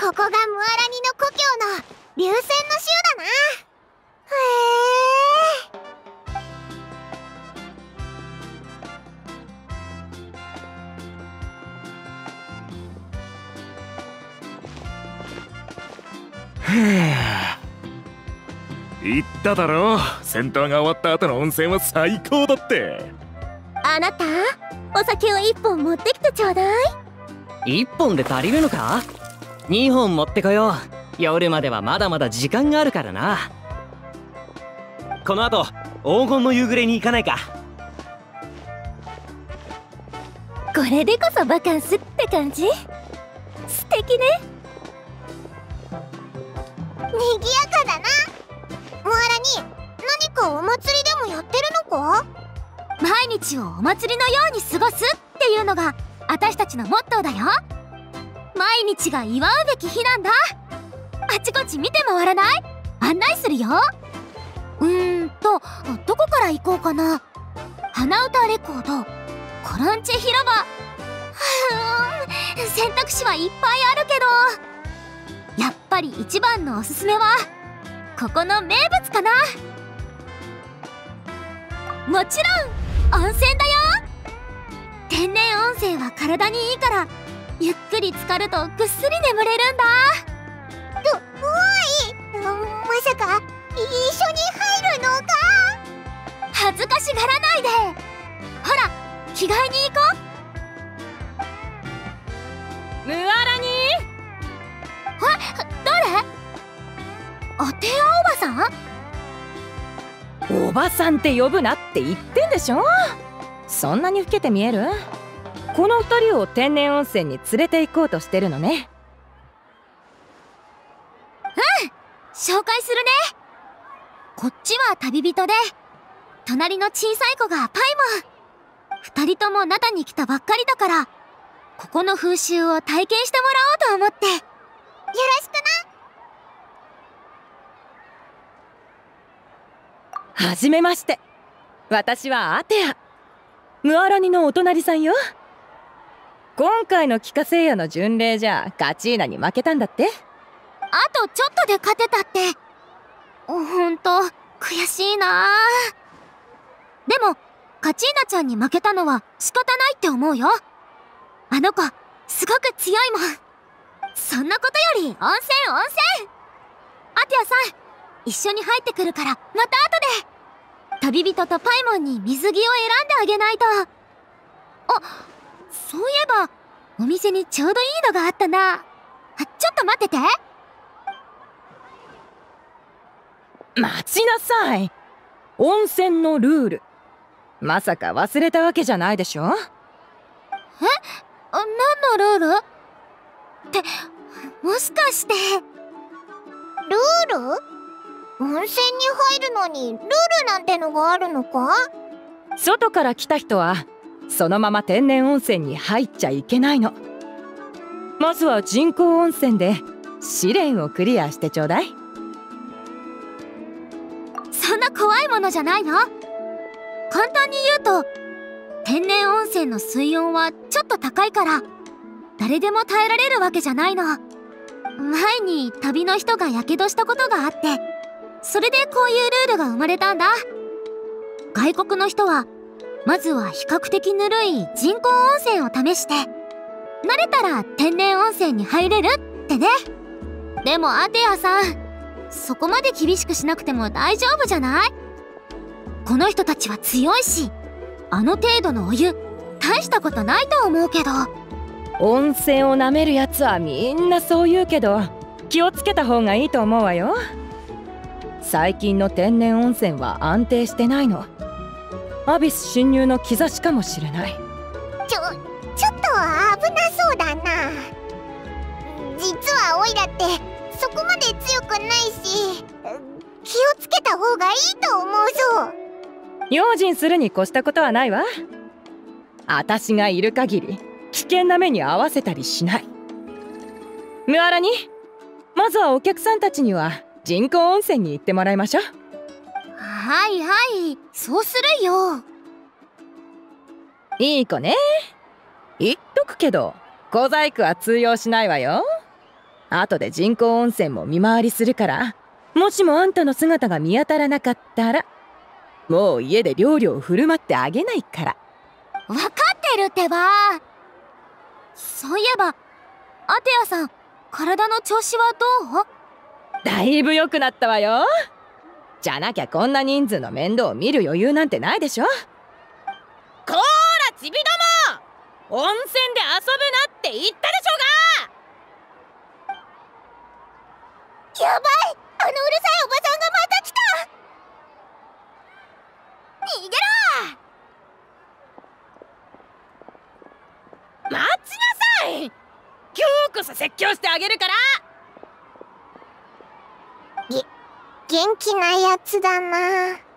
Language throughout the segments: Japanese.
こがムアラニの故郷の流泉の州だな。 言っただろう、戦闘が終わった後の温泉は最高だって。 あなた、お酒を1本持ってきてちょうだい。 1本で足りるのか？2本持ってこよう。夜まではまだまだ時間があるからな。 この後黄金の夕暮れに行かないか？ これでこそバカンスって感じ。素敵ね。賑やかだな。ムアラに何かお祭りでもやってるのか？毎日をお祭りのように過ごすっていうのが私たちのモットーだよ。毎日が祝うべき日なんだ。あちこち見て回らない？案内するよ。どこから行こうかな。花歌レコード、コロンチェ広場。選択肢はいっぱいあるけど、やっぱり一番のおすすめはここの名物かな。もちろん温泉だよ。天然温泉は体にいいからゆっくり浸かるとぐっすり眠れるんだ。まさか一緒に入るのか？恥ずかしがらないで。ほら、着替えに行こう。 ムアラニ誰？アテアおばさん？ おばさんって呼ぶなって言ってんでしょ。そんなに老けて見える？この二人を天然温泉に連れて行こうとしてるのね。 紹介するね。こっちは旅人で、隣の小さい子がパイモン。二人ともナタに来たばっかりだから、ここの風習を体験してもらおうと思って。よろしくな。 はじめまして。私はアテア。ムアラニのお隣さんよ。今回のキカセイヤの巡礼じゃガチーナに負けたんだって。 あとちょっとで勝てたって。ほんと悔しいな。でもカチーナちゃんに負けたのは仕方ないって思うよ。あの子すごく強いもん。そんなことより温泉。アテアさん、一緒に入ってくるからまた後で。旅人とパイモンに水着を選んであげないと。あ、そういえばお店にちょうどいいのがあったな。ちょっと待ってて。 待ちなさい。温泉のルール、まさか忘れたわけじゃないでしょ？ 何のルールって、もしかして。ルール？温泉に入るのにルールなんてのがあるのか？ 外から来た人はそのまま天然温泉に入っちゃいけないの。まずは人工温泉で試練をクリアしてちょうだい。 そんな怖いものじゃないの？簡単に言うと、天然温泉の水温はちょっと高いから誰でも耐えられるわけじゃないの。前に旅の人がやけどしたことがあって、それでこういうルールが生まれたんだ。外国の人はまずは比較的ぬるい人工温泉を試して、慣れたら天然温泉に入れるってね。でもアテアさん、そこまで厳しくしなくても大丈夫じゃない？この人たちは強いし、あの程度のお湯大したことないと思うけど。 温泉を舐めるやつはみんなそう言うけど、気をつけた方がいいと思うわよ。最近の天然温泉は安定してないの。アビス侵入の兆しかもしれない。 ちょっと危なそうだな。実はオイラってそこまで強くないし、気をつけた方がいいと思うぞ。 用心するに越したことはないわ。私がいる限り危険な目に遭わせたりしない。ムアラにまずはお客さんたちには人工温泉に行ってもらいましょう。 はいはい、そうするよ。 いい子ね。言っとくけど小細工は通用しないわよ。 後で人工温泉も見回りするから、もしもあんたの姿が見当たらなかったら、もう家で料理を振る舞ってあげないから。 わかってるってば。そういえば、アテアさん、体の調子はどう？ だいぶ良くなったわよ。じゃなきゃこんな人数の面倒を見る余裕なんてないでしょ。こーらちびども、温泉で遊ぶなって言ったでしょうが。 やばい、あのうるさいおばさんがまた来た。逃げろ。 待ちなさい。今日こそ説教してあげるから。 元気なやつだな。へへ、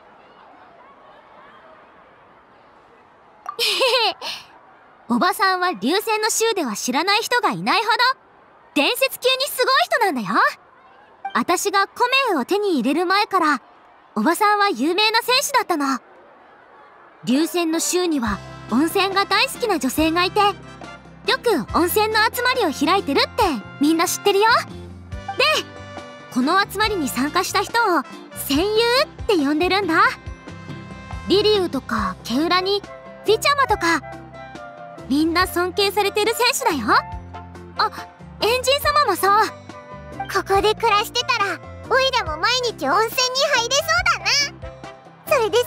おばさんは流星の州では知らない人がいないほど伝説級にすごい人なんだよ。私がコメウを手に入れる前からおばさんは有名な戦士だったの。流星の州には温泉が大好きな女性がいて、よく温泉の集まりを開いてるってみんな知ってるよ。でこの集まりに参加した人を戦友って呼んでるんだ。リリュウとかケウラにフィチャマとか、みんな尊敬されてる選手だよ。あ、エンジン様もそう。ここで暮らしてたらオイラも毎日温泉に入れそうだな。それで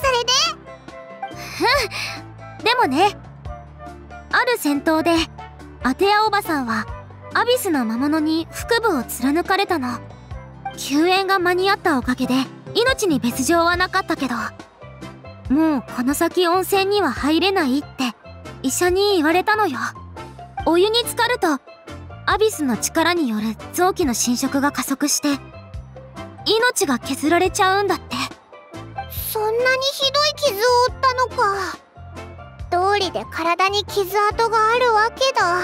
でもね、ある戦闘でアテアおばさんはアビスの魔物に腹部を貫かれたの。救援が間に合ったおかげで命に別状はなかったけど、もうこの先温泉には入れないって医者に言われたのよ。お湯に浸かるとアビスの力による臓器の侵食が加速して命が削られちゃうんだって。そんなにひどい傷を負ったのか。道理で体に傷跡があるわけだ。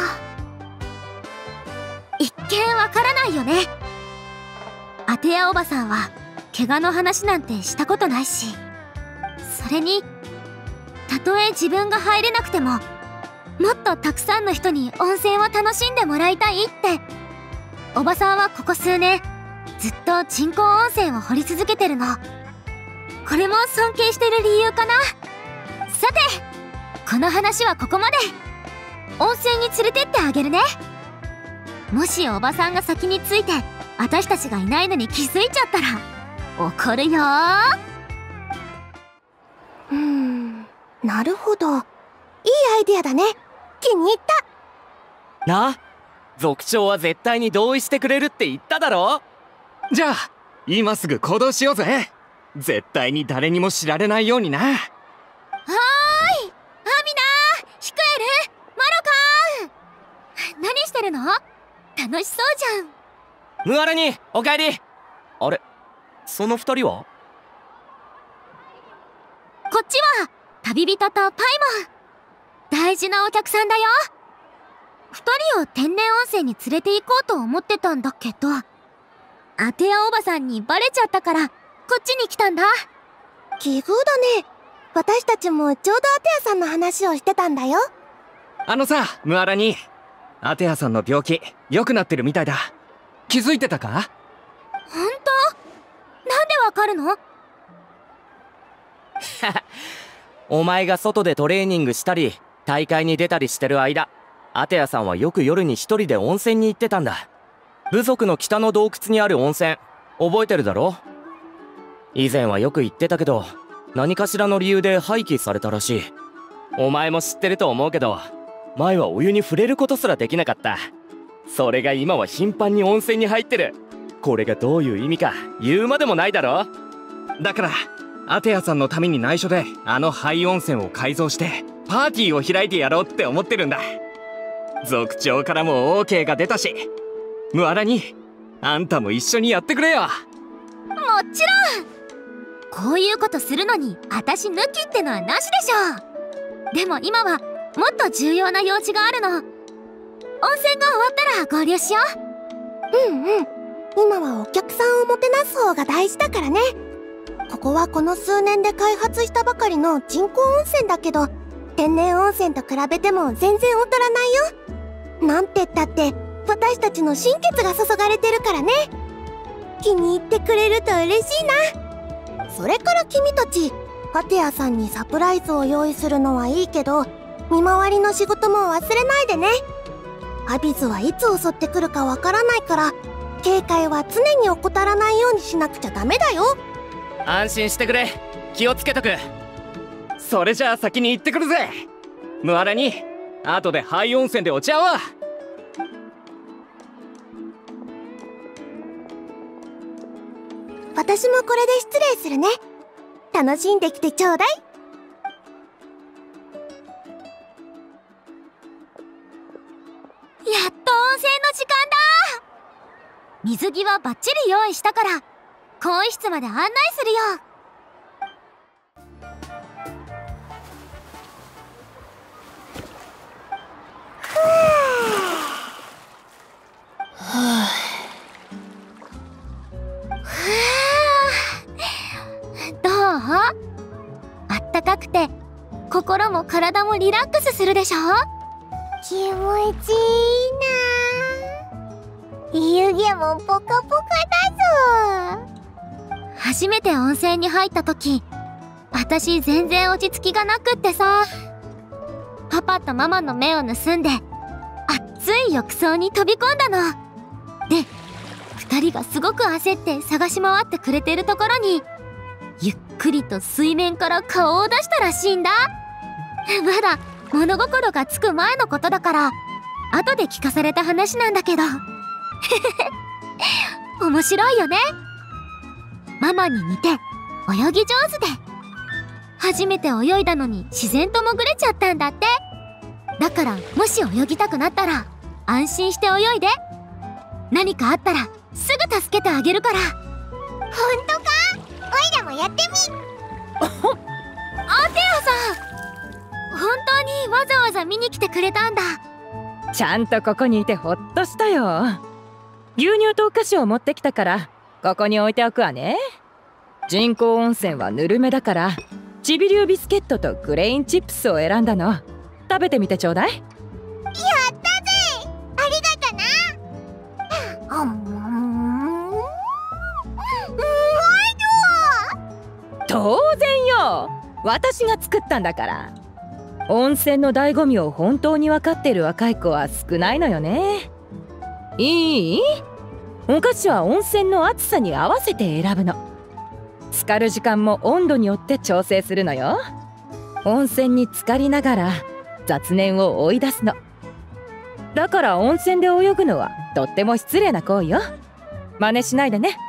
一見わからないよね。アテアおばさんは怪我の話なんてしたことないし、それにたとえ自分が入れなくてももっとたくさんの人に温泉を楽しんでもらいたいっておばさんはここ数年ずっと人工温泉を掘り続けてるの。これも尊敬してる理由かな。さてこの話はここまで。温泉に連れてってあげるね。もしおばさんが先に着いて私たちがいないのに気づいちゃったら怒るよ。なるほど、いいアイデアだね。気に入った。 な、族長は絶対に同意してくれるって言っただろ。 じゃあ今すぐ行動しようぜ。絶対に誰にも知られないようにな。 はーい、アミナ、ヒクエル、マロカーン、何してるの？楽しそうじゃん。 ムアラニ、おかえり。あれ、その二人は？ こっちは旅人とパイモン。大事なお客さんだよ。二人を天然温泉に連れて行こうと思ってたんだけど、アテアおばさんにバレちゃったからこっちに来たんだ。奇遇だね。私たちもちょうどアテアさんの話をしてたんだよ。 さ、ムアラニ、アテアさんの病気良くなってるみたいだ。気づいてたか？ ほんと？なんでわかるの？ お前が外でトレーニングしたり大会に出たりしてる間、アテアさんはよく夜に一人で温泉に行ってたんだ。部族の北の洞窟にある温泉、覚えてるだろ？以前はよく行ってたけど、何かしらの理由で廃棄されたらしい。お前も知ってると思うけど、前はお湯に触れることすらできなかった。それが今は頻繁に温泉に入ってる。これがどういう意味か言うまでもないだろ。 だからアテアさんのために内緒で廃温泉を改造してパーティーを開いてやろうって思ってるんだ。族長からも OK が出たし、ムアラにあんたも一緒にやってくれよ。 もちろん。こういうことするのに私抜きってのはなしでしょ。でも今はもっと重要な用事があるの。温泉が終わったら合流しよう。今はお客さんをもてなす方が大事だからね。ここはこの数年で開発したばかりの人工温泉だけど、天然温泉と比べても全然劣らないよ。なんてったって私たちの心血が注がれてるからね。気に入ってくれると嬉しいな。それから君たち、アテアさんにサプライズを用意するのはいいけど、見回りの仕事も忘れないでね。アビズはいつ襲ってくるかわからないから、警戒は常に怠らないようにしなくちゃダメだよ。 安心してくれ。気をつけとく。 それじゃあ先に行ってくるぜ。ムアラに後で廃温泉でお茶を。 私もこれで失礼するね。楽しんできてちょうだい。 やっと温泉の時間だ。水着はバッチリ用意したから更衣室まで案内するよ。どう？あったかくて心も体もリラックスするでしょ？ 気持ちいいな。湯気もポカポカだぞ。 初めて温泉に入った時、私全然落ち着きがなくってさ、パパとママの目を盗んで熱い浴槽に飛び込んだの。で、2人がすごく焦って探し回ってくれてるところにゆっくりと水面から顔を出したらしいんだ。まだ物心がつく前のことだから後で聞かされた話なんだけど面白いよね。ママに似て泳ぎ上手で、初めて泳いだのに自然と潜れちゃったんだって。だからもし泳ぎたくなったら安心して泳いで。何かあったらすぐ助けてあげるから。 ほんとか？おいらもやってみ。 アテアさん、本当にわざわざ見に来てくれたんだ。 ちゃんとここにいてほっとしたよ。牛乳とお菓子を持ってきたからここに置いておくわね。人工温泉はぬるめだからチビ流ビスケットとグレインチップスを選んだの。食べてみてちょうだい。 やったぜ。ありがとな。うまいど。 当然よ。私が作ったんだから。温泉の醍醐味を本当に分かっている若い子は少ないのよね。いい？お菓子は温泉の熱さに合わせて選ぶの。浸かる時間も温度によって調整するのよ。温泉に浸かりながら雑念を追い出すの。だから温泉で泳ぐのはとっても失礼な行為よ。真似しないでね。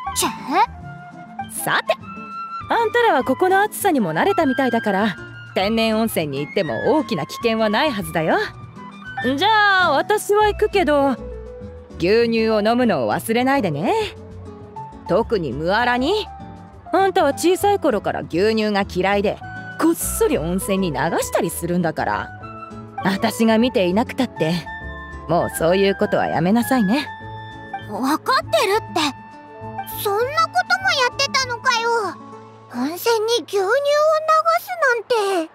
さて、あんたらはここの暑さにも慣れたみたいだから天然温泉に行っても大きな危険はないはずだよ。じゃあ私は行くけど牛乳を飲むのを忘れないでね。特にムアラに。あんたは小さい頃から牛乳が嫌いでこっそり温泉に流したりするんだから。私が見ていなくたってもうそういうことはやめなさいね。 わかってるって。 そんなこともやってたのかよ。温泉に牛乳を流すなんて。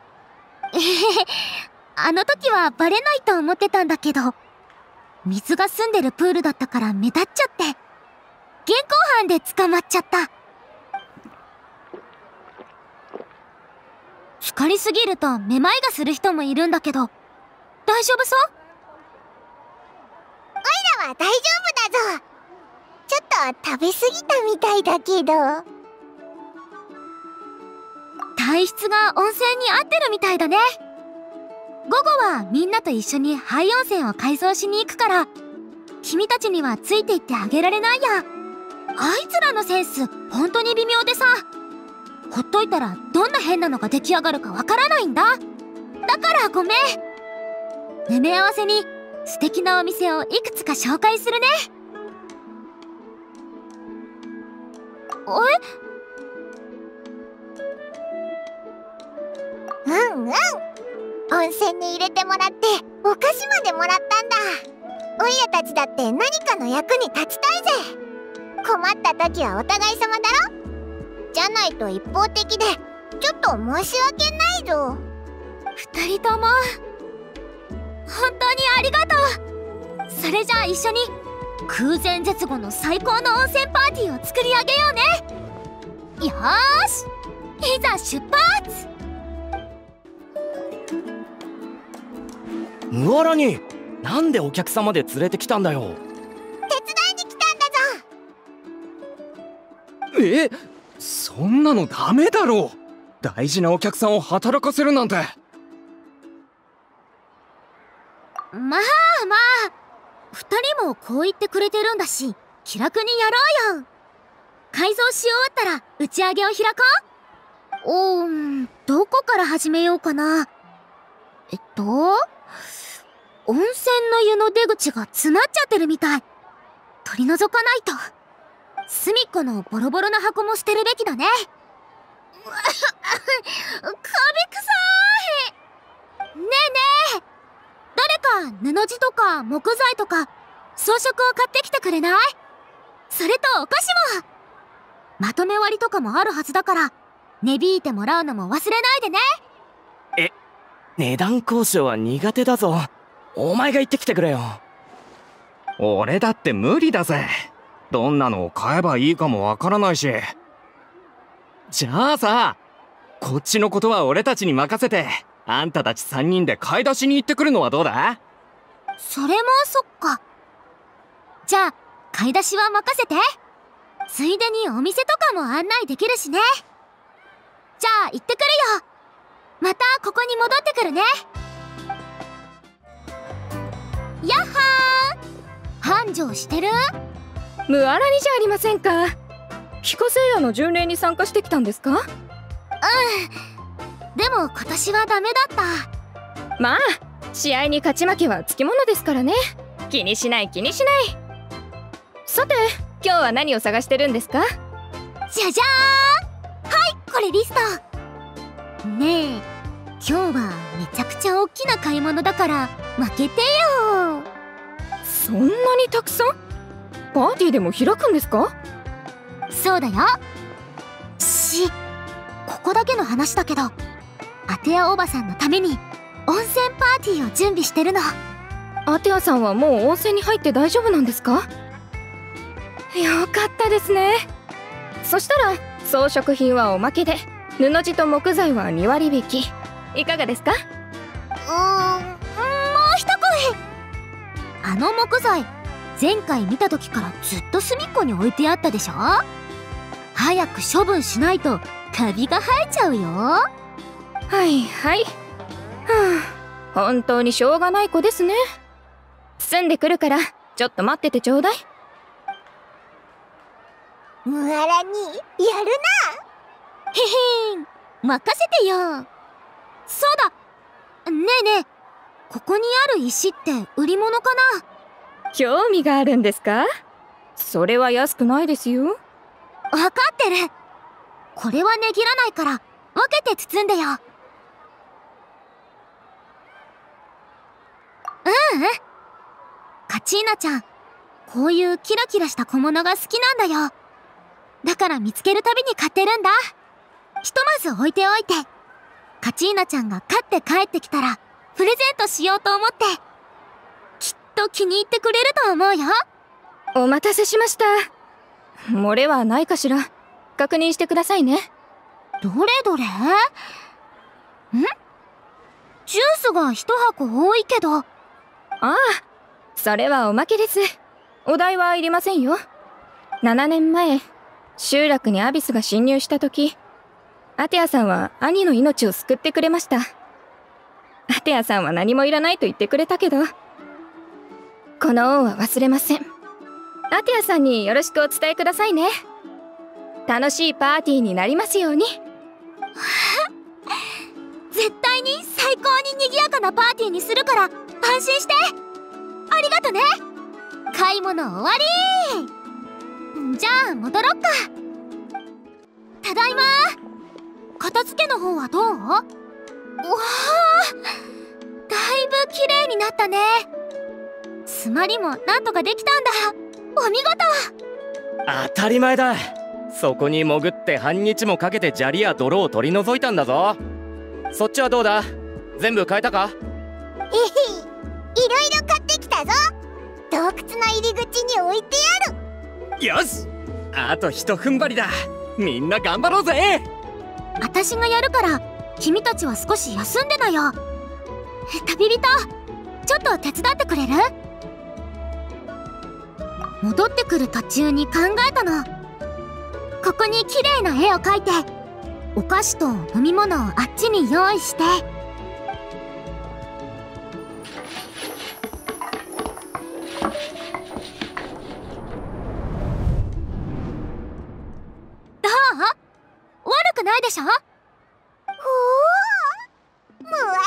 あの時はバレないと思ってたんだけど、水が澄んでるプールだったから目立っちゃって現行犯で捕まっちゃった。浸かりすぎるとめまいがする人もいるんだけど大丈夫そう？ おいらは大丈夫だぞ。ちょっと食べ過ぎたみたいだけど。 体質が温泉に合ってるみたいだね。午後はみんなと一緒に廃温泉を改装しに行くから君たちにはついていってあげられないや。あいつらのセンス本当に微妙でさ、ほっといたらどんな変なのが出来上がるかわからないんだ。だからごめん。埋め合わせに素敵なお店をいくつか紹介するね。 うんうん。温泉に入れてもらってお菓子までもらったんだ。おいらたちだって何かの役に立ちたいぜ。困った時はお互い様だろ。じゃないと一方的でちょっと申し訳ないぞ。 二人とも本当にありがとう。 それじゃあ一緒に空前絶後の最高の温泉パーティーを作り上げようね。よーし、いざ出発。 ムアラニ、なんでお客様で連れてきたんだよ。 手伝いに来たんだぞ。 そんなのダメだろう。大事なお客さんを働かせるなんて。 まあまあ、2人もこう言ってくれてるんだし、気楽にやろうよ。改造し終わったら打ち上げを開こう。どこから始めようかな。温泉の湯の出口が詰まっちゃってるみたい。取り除かないと。隅っこのボロボロな箱も捨てるべきだね。カビ臭い。ねえねえ、誰か布地とか木材とか装飾を買ってきてくれない？それとお菓子も。まとめ割りとかもあるはずだから値引いてもらうのも忘れないでね。 値段交渉は苦手だぞ。お前が行ってきてくれよ。 俺だって無理だぜ。どんなのを買えばいいかもわからないし。じゃあさ、こっちのことは俺たちに任せて、あんたたち3人で買い出しに行ってくるのはどうだ？ それもそっか。じゃあ買い出しは任せて。ついでにお店とかも案内できるしね。じゃあ行ってくるよ。またここに戻ってくるね。やっはー、繁盛してる？ ムアラニじゃありませんか。ピカセイヤの巡礼に参加してきたんですか？ でも今年はダメだった。 まあ試合に勝ち負けはつきものですからね。気にしない気にしない。さて今日は何を探してるんですか？ じゃじゃーん、はい、これリスト。ねえ、今日はめちゃくちゃ大きな買い物だから負けてよ。 そんなにたくさん？パーティーでも開くんですか？ そうだよ。ここだけの話だけど、アテアおばさんのために温泉パーティーを準備してるの。 アテアさんはもう温泉に入って大丈夫なんですか？よかったですね。そしたら装飾品はおまけで、布地と木材は2割引き。いかがですか？ もう一声。あの木材、前回見た時からずっと隅っこに置いてあったでしょ。早く処分しないとカビが生えちゃうよ。 はいはい。本当にしょうがない子ですね。包んでくるからちょっと待っててちょうだい。 ムアラにやるな。 へへん、任せてよ。そうだ、ねえねえ、ここにある石って売り物かな？ 興味があるんですか？それは安くないですよ。 分かってる。これは値切らないから分けて包んでよ。カチーナちゃん、こういうキラキラした小物が好きなんだよ。だから見つけるたびに買ってるんだ。ひとまず置いておいて、カチーナちゃんが勝って帰ってきたらプレゼントしようと思って。きっと気に入ってくれると思うよ。 お待たせしました。漏れはないかしら。確認してくださいね。 どれどれ？ジュースが1箱多いけど。 ああ、それはおまけです。お代はいりませんよ。7年前、集落にアビスが侵入した時、アテアさんは兄の命を救ってくれました。アテアさんは何もいらないと言ってくれたけど、この恩は忘れません。アテアさんによろしくお伝えくださいね。楽しいパーティーになりますように。 絶対に最高に賑やかなパーティーにするから安心して。ありがとね。買い物終わり。じゃあ戻ろっか。ただいま。片付けの方はどう？うわあ、だいぶ綺麗になったね。詰まりもなんとかできたんだ。お見事。 当たり前だ。そこに潜って半日もかけて砂利や泥を取り除いたんだぞ。そっちはどうだ？全部変えたか？ いろいろ買ってきたぞ。 洞窟の入り口に置いてやる。 よし、あとひと踏ん張りだ。みんな頑張ろうぜ。 私がやるから君たちは少し休んでなよ。旅人、ちょっと手伝ってくれる？戻ってくる途中に考えたの。ここに綺麗な絵を描いて、お菓子と飲み物をあっちに用意して、どう？悪くないでしょ？ ほう、ムアラにやる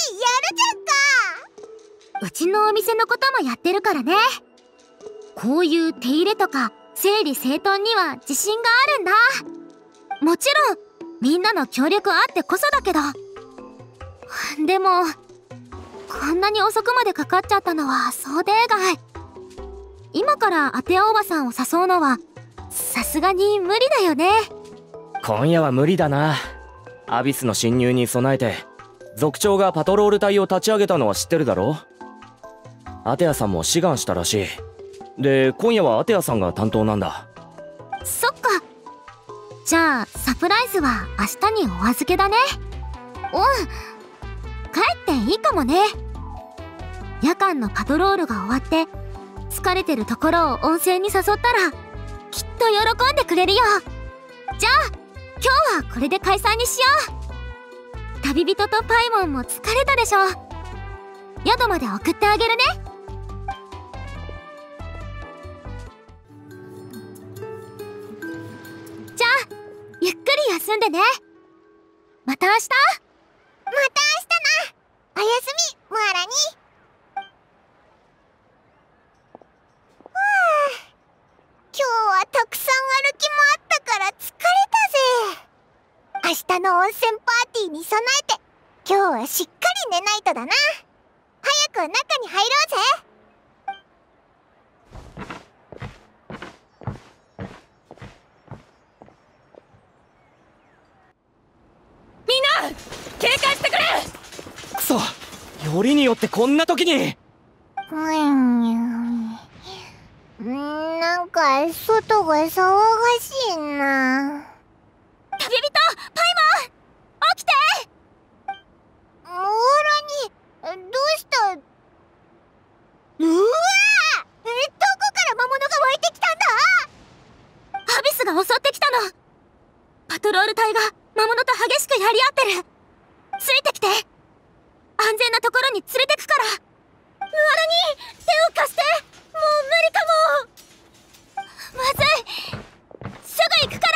じゃんか。 うちのお店のこともやってるからね。こういう手入れとか整理整頓には自信があるんだ。もちろんみんなの協力あってこそだけど。でもこんなに遅くまでかかっちゃったのは想定外。今からアテアおばさんを誘うのはさすがに無理だよね。 今夜は無理だな。アビスの侵入に備えて族長がパトロール隊を立ち上げたのは知ってるだろ。アテアさんも志願したらしい。で、今夜はアテアさんが担当なんだ。 そっか。じゃあサプライズは明日にお預けだね。帰っていいかもね。夜間のパトロールが終わって疲れてるところを温泉に誘ったらきっと喜んでくれるよ。じゃあ今日はこれで解散にしよう。旅人とパイモンも疲れたでしょ。宿まで送ってあげるね。じゃあゆっくり休んでね。また明日。 また明日な。おやすみ、ムアラに。今日はたくさん歩き回ったから疲れたぜ。明日の温泉パーティーに備えて今日はしっかり寝ないとだな。早く中に入ろうぜ。 みんな警戒してくれ。 くそ、よりによってこんな時に。 なんか外が騒がしいな。 旅人パイモン起きて。 モーラにどうした？うわー、どこから魔物が湧いてきたんだ？ アビスが襲ってきたの。パトロール隊が魔物と激しくやり合ってる。ついてきて。安全なところに連れてくから。ムアラに手を貸して。もう無理かも。まずい。すぐ行くから。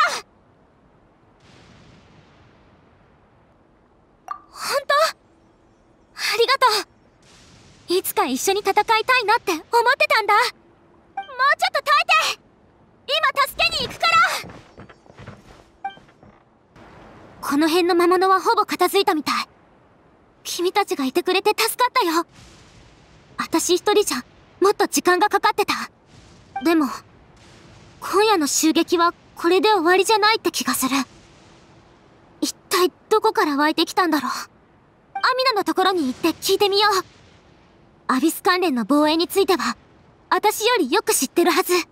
本当？ありがとう。いつか一緒に戦いたいなって思ってたんだ。もうちょっと耐えて。今助けに行くから。この辺の魔物はほぼ片付いたみたい。君たちがいてくれて助かったよ。私一人じゃもっと時間がかかってた。でも今夜の襲撃はこれで終わりじゃないって気がする。一体どこから湧いてきたんだろう。アミナのところに行って聞いてみよう。アビス関連の防衛については私よりよく知ってるはず。アミ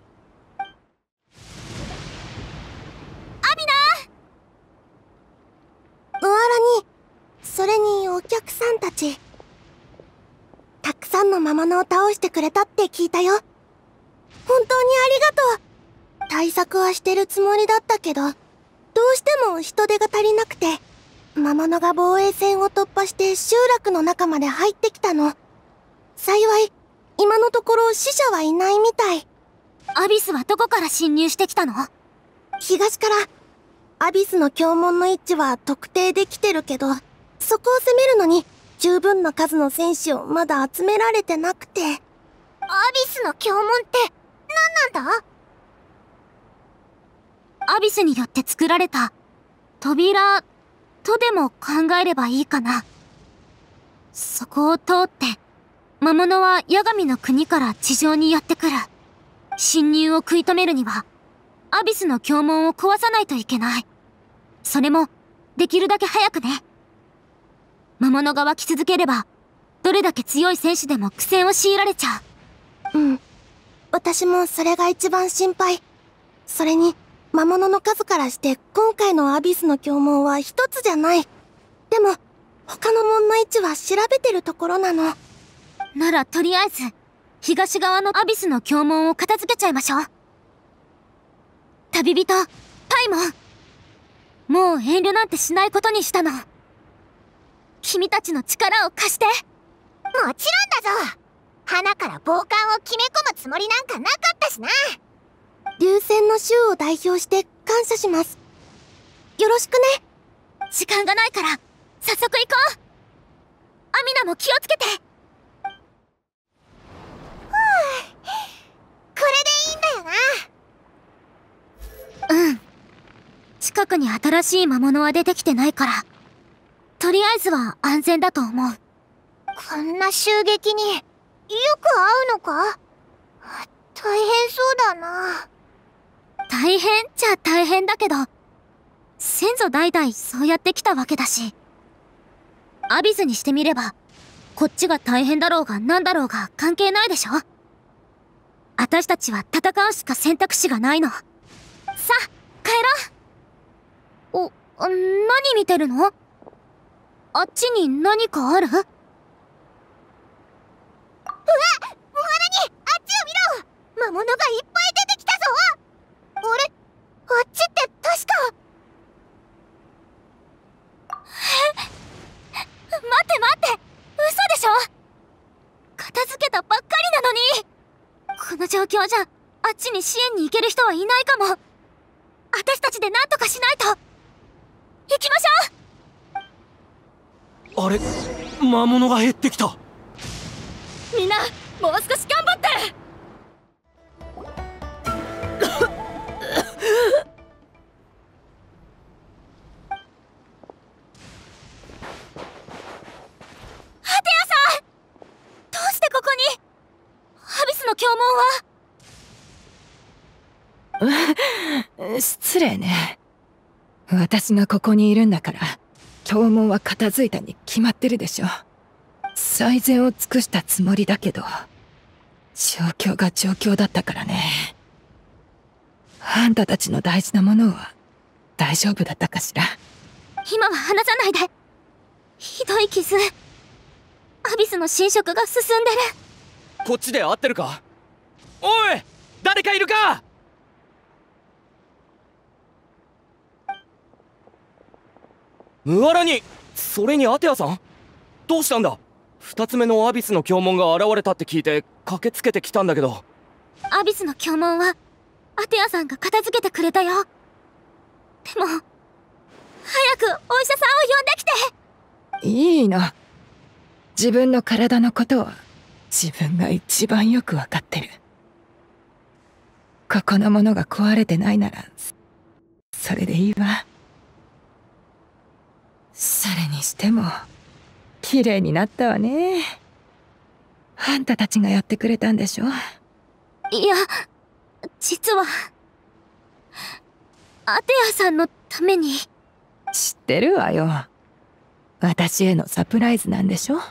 ナ。 ムアラに、それにお客さんたちたくさんの魔物を倒してくれたって聞いたよ。本当にありがとう。対策はしてるつもりだったけど、どうしても人手が足りなくて、魔物が防衛線を突破して集落の中まで入ってきたの。幸い今のところ死者はいないみたい。 アビスはどこから侵入してきたの？ 東から。アビスの教門の位置は特定できてるけど、そこを攻めるのに十分な数の戦士をまだ集められてなくて。アビスの教門って何なんだ？ アビスによって作られた扉とでも考えればいいかな。そこを通って魔物は八神の国から地上にやってくる。侵入を食い止めるにはアビスの教門を壊さないといけない。それもできるだけ早くね。魔物が湧き続ければどれだけ強い戦士でも苦戦を強いられちゃう。 うん。 私もそれが一番心配。それに、魔物の数からして今回のアビスの凶門は一つじゃない。でも、他の門の位置は調べてるところなの。 ならとりあえず、東側のアビスの凶門を片付けちゃいましょう。旅人、パイモン。もう遠慮なんてしないことにしたの。君たちの力を貸して。 もちろんだぞ。花から暴漢を決め込むつもりなんかなかったしな。 流星の衆を代表して感謝します。よろしくね。 時間がないから、早速行こう。アミナも気をつけて。 これでいいんだよな。 うん。近くに新しい魔物は出てきてないから、とりあえずは安全だと思う。 こんな襲撃によく合うのか？大変そうだな。 大変っちゃ大変だけど、先祖代々そうやってきたわけだし。アビスにしてみれば、こっちが大変だろうがなんだろうが関係ないでしょ。私たちは戦うしか選択肢がないの。さあ、帰ろう。何見てるの？あっちに何かある？ うわ！モアナに、あっちを見ろ！魔物がいっぱい出てきたぞ！あっちって確か… 待って嘘でしょ。片付けたばっかりなのに。この状況じゃあっちに支援に行ける人はいないかも。私たちで何とかしないと。行きましょう。 あれ、魔物が減ってきた。 みんなもう少し頑張って。失礼ね。私がここにいるんだから凶門は片付いたに決まってるでしょ。最善を尽くしたつもりだけど状況が状況だったからね。あんたたちの大事なものは大丈夫だったかしら。 今は離さないで。ひどい傷。アビスの侵食が進んでる。 こっちで合ってるか？おい、誰かいるか？ムアラニ、それにアテアさん、どうしたんだ？二つ目のアビスの凶門が現れたって聞いて駆けつけてきたんだけど。 アビスの凶門はアテアさんが片付けてくれたよ。でも早くお医者さんを呼んできて。 いいの。自分の体のことは自分が一番よくわかってる。ここのものが壊れてないならそれでいいわ。それにしても綺麗になったわね。あんたたちがやってくれたんでしょ？ いや、実はアテアさんのために。 知ってるわよ。私へのサプライズなんでしょ？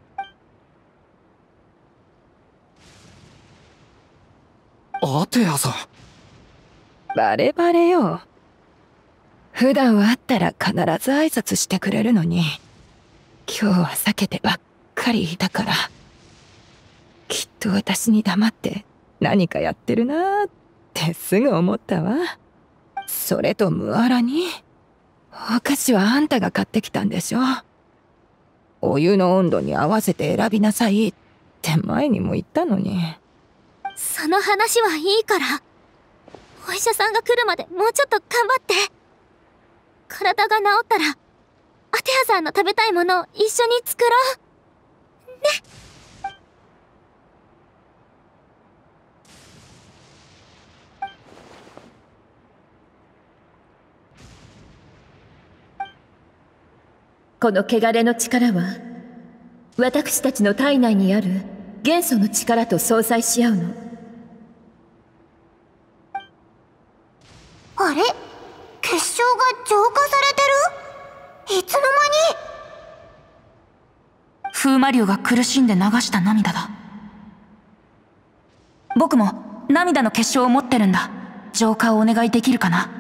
アテアさん。 バレバレよ。普段は会ったら必ず挨拶してくれるのに今日は避けてばっかりいたから、きっと私に黙って何かやってるなーってすぐ思ったわ。それとムアラにお菓子はあんたが買ってきたんでしょ。お湯の温度に合わせて選びなさいって前にも言ったのに。 その話はいいから、お医者さんが来るまでもうちょっと頑張って。体が治ったらアテアさんの食べたいものを一緒に作ろうね。 この汚れの力は私たちの体内にある元素の力と相殺し合うの。 あれ？結晶が浄化されてる？いつの間に？ 風魔竜が苦しんで流した涙だ。僕も涙の結晶を持ってるんだ。浄化をお願いできるかな。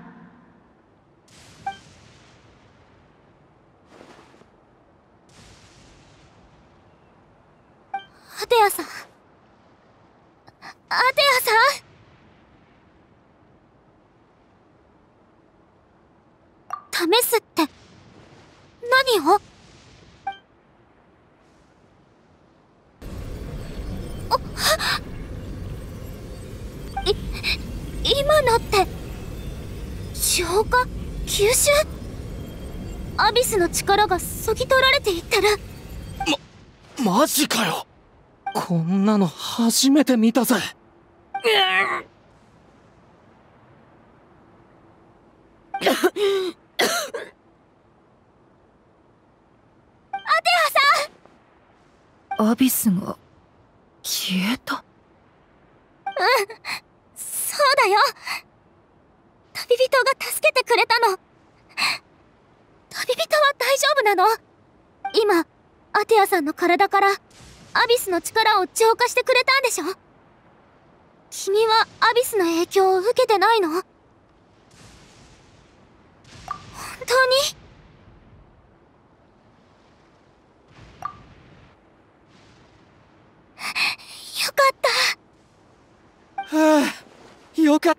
アテアさん、アテアさん、試すって何を？今のって浄化？吸収？アビスの力がそぎ取られていってる。 マジかよ。こんなの初めて見たぜ。 アテアさん！ アビスが消えた。 そうだよ。旅人が助けてくれたの。旅人は大丈夫なの？今アテアさんの体からアビスの力を浄化してくれたんでしょ？君はアビスの影響を受けてないの？本当に？よかった。 はあ、よかった。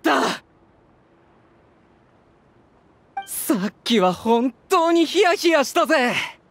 さっきは本当にヒヤヒヤしたぜ。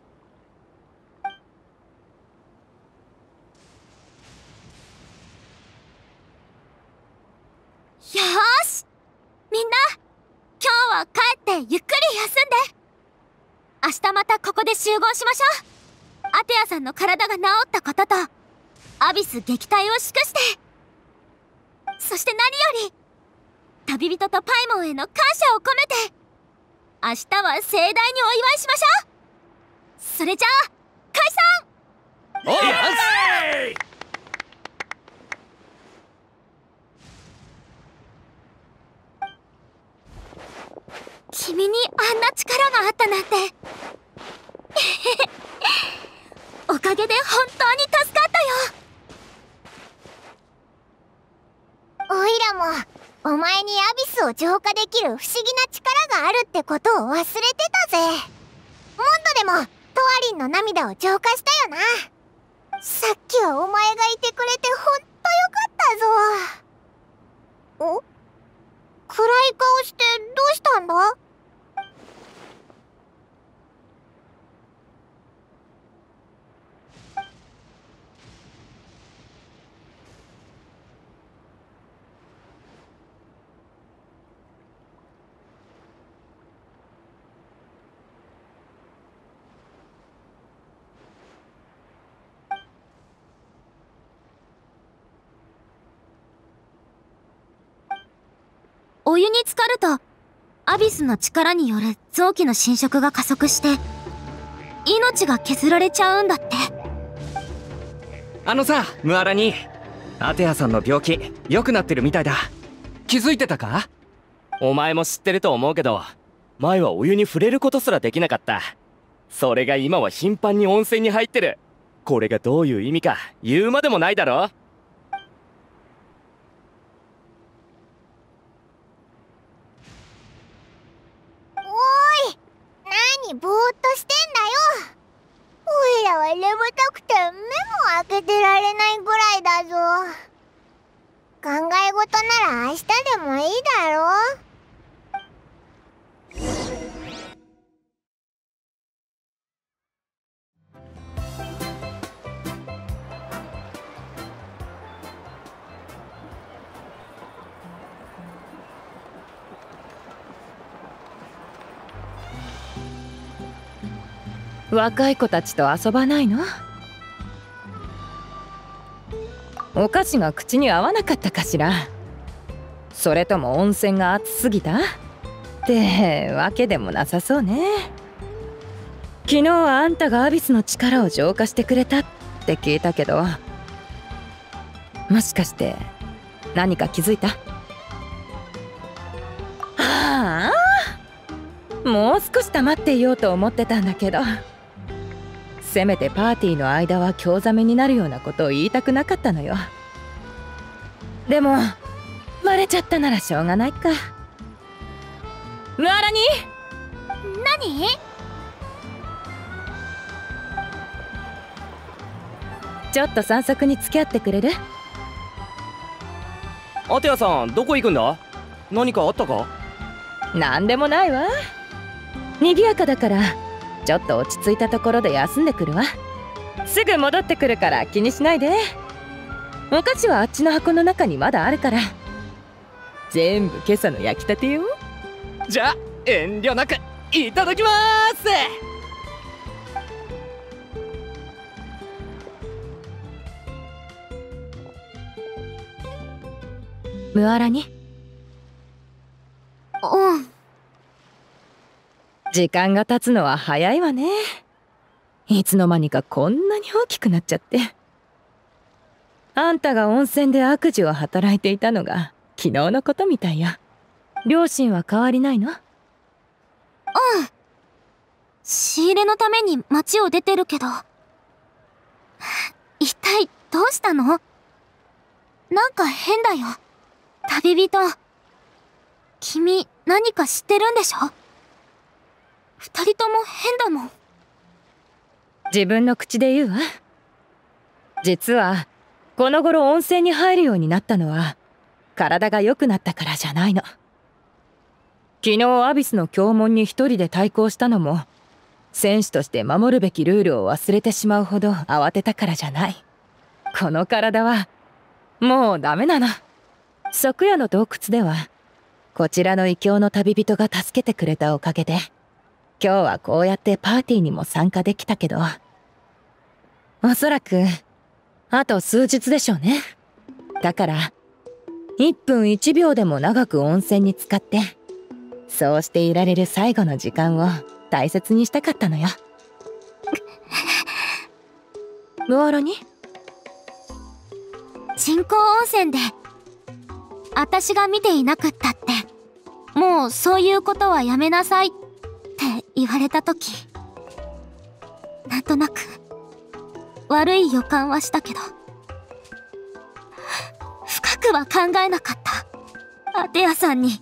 よーし、みんな今日は帰ってゆっくり休んで。明日またここで集合しましょう。アテアさんの体が治ったこととアビス撃退を祝して、そして何より旅人とパイモンへの感謝を込めて明日は盛大にお祝いしましょう。それじゃあ解散。 おい！ 君にあんな力があったなんておかげで本当に助かったよ。 おいらもお前にアビスを浄化できる不思議な力があるってことを忘れてたぜ。モンドでもトワリンの涙を浄化したよな。さっきはお前がいてくれてほんとよかったぞ。お？暗い顔してどうしたんだ？ お湯に浸かるとアビスの力による臓器の侵食が加速して命が削られちゃうんだって。 あのさ、ムアラニ、アテアさんの病気良くなってるみたいだ。気づいてたか？ お前も知ってると思うけど、前はお湯に触れることすらできなかった。それが今は頻繁に温泉に入ってる。これがどういう意味か言うまでもないだろ。 何ぼーっとしてんだよ。おいらは眠たくて目も開けてられないぐらいだぞ。考え事なら明日でもいいだろ。 若い子たちと遊ばないの？お菓子が口に合わなかったかしら？それとも温泉が熱すぎたってわけでもなさそうね。昨日はあんたがアビスの力を浄化してくれたって聞いたけど、もしかして何か気づいた？ああ、もう少し黙っていようと思ってたんだけど、せめてパーティーの間は興ざめになるようなことを言いたくなかったのよ。 でもバレちゃったならしょうがないか。ムアラニ？ 何？ ちょっと散策に付き合ってくれる？ アテヤさん、どこ行くんだ？何かあったか？ なんでもないわ。賑やかだからちょっと落ち着いたところで休んでくるわ。すぐ戻ってくるから気にしないで。お菓子はあっちの箱の中にまだあるから。全部今朝の焼きたてよ。 じゃあ遠慮なくいただきまーす。 ムアラに。 うん。 時間が経つのは早いわね。いつの間にかこんなに大きくなっちゃって。あんたが温泉で悪事を働いていたのが昨日のことみたいや。両親は変わりないの？うん。 仕入れのために町を出てるけど。一体どうしたの？なんか変だよ。旅人。君、何か知ってるんでしょ？二人とも変だもん。 自分の口で言うわ。実はこの頃温泉に入るようになったのは体が良くなったからじゃないの。昨日アビスの教門に一人で対抗したのも戦士として守るべきルールを忘れてしまうほど慌てたからじゃない。この体はもうダメなの。昨夜の洞窟ではこちらの異教の旅人が助けてくれたおかげで今日はこうやってパーティーにも参加できたけど、おそらくあと数日でしょうね。だから1分1秒でも長く温泉に浸かってそうしていられる最後の時間を大切にしたかったのよ。ムアラに？ 人工温泉で私が見ていなくったってもうそういうことはやめなさいって言われた時、なんとなく悪い予感はしたけど深くは考えなかった。アテヤさんに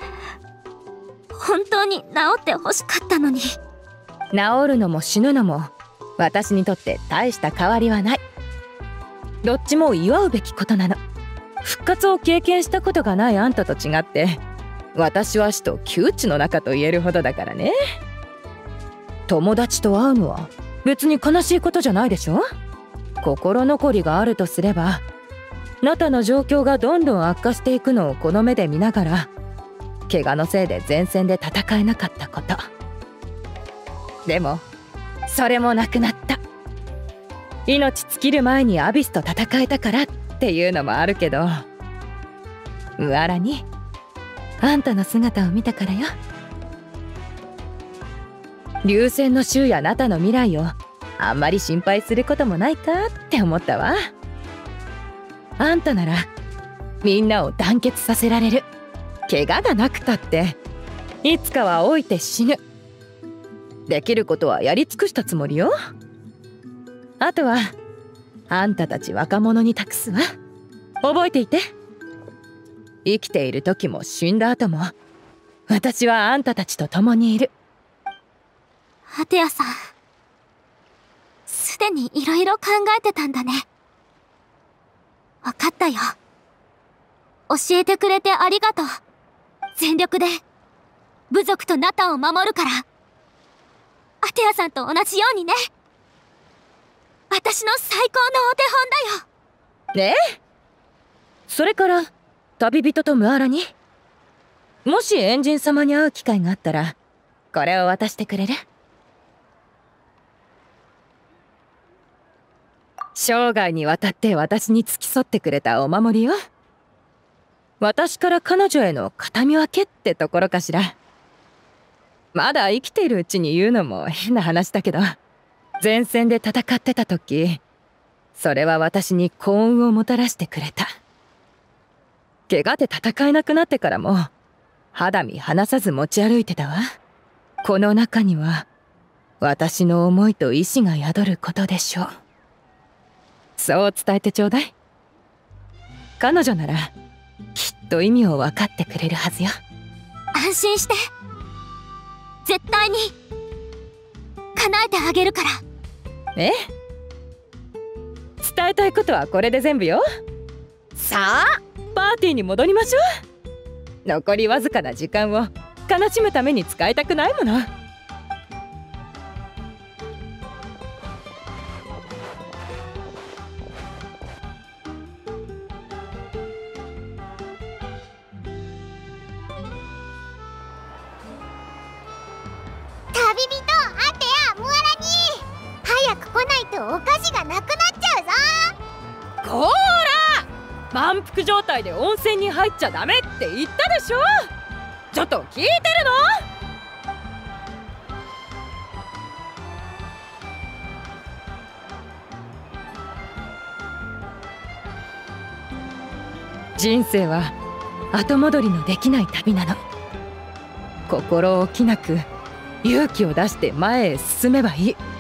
本当に治ってほしかったのに。 治るのも死ぬのも私にとって大した変わりはない。どっちも祝うべきことなの。復活を経験したことがないあんたと違って私は死と窮地の中と言えるほどだからね。友達と会うのは別に悲しいことじゃないでしょ。心残りがあるとすればあなたの状況がどんどん悪化していくのをこの目で見ながら怪我のせいで前線で戦えなかったこと。でもそれもなくなった。命尽きる前にアビスと戦えたからっていうのもあるけど、ムアラにあんたの姿を見たからよ。流星の衆やあなたの未来をあんまり心配することもないかって思ったわ。あんたならみんなを団結させられる。怪我がなくたっていつかは老いて死ぬ。できることはやり尽くしたつもりよ。あとはあんたたち若者に託すわ。覚えていて。生きている時も死んだ後も私はあんたたちと共にいる。 アテヤさん、すでにいろいろ考えてたんだね。わかったよ。教えてくれてありがとう。全力で部族とナタを守るから。アテヤさんと同じようにね。私の最高のお手本だよ。 ねえ。それから旅人とムアラに、もしエンジン様に会う機会があったらこれを渡してくれる？生涯にわたって私に付き添ってくれたお守りよ。私から彼女への形見分けってところかしら。まだ生きているうちに言うのも変な話だけど、前線で戦ってた時それは私に幸運をもたらしてくれた。怪我で戦えなくなってからも肌身離さず持ち歩いてたわ。この中には私の思いと意志が宿ることでしょう。そう伝えてちょうだい。 彼女ならきっと意味を分かってくれるはずよ。 安心して。絶対に叶えてあげるから。 え？伝えたいことはこれで全部よ。さあパーティーに戻りましょう。残りわずかな時間を悲しむために使いたくないもの。 旅人アテアムアラニ、早く来ないとお菓子がなくなっちゃうぞ。 こーら、満腹状態で温泉に入っちゃダメって言ったでしょ。ちょっと聞いてるの？人生は後戻りのできない旅なの。心置きなく勇気を出して前へ進めばいい。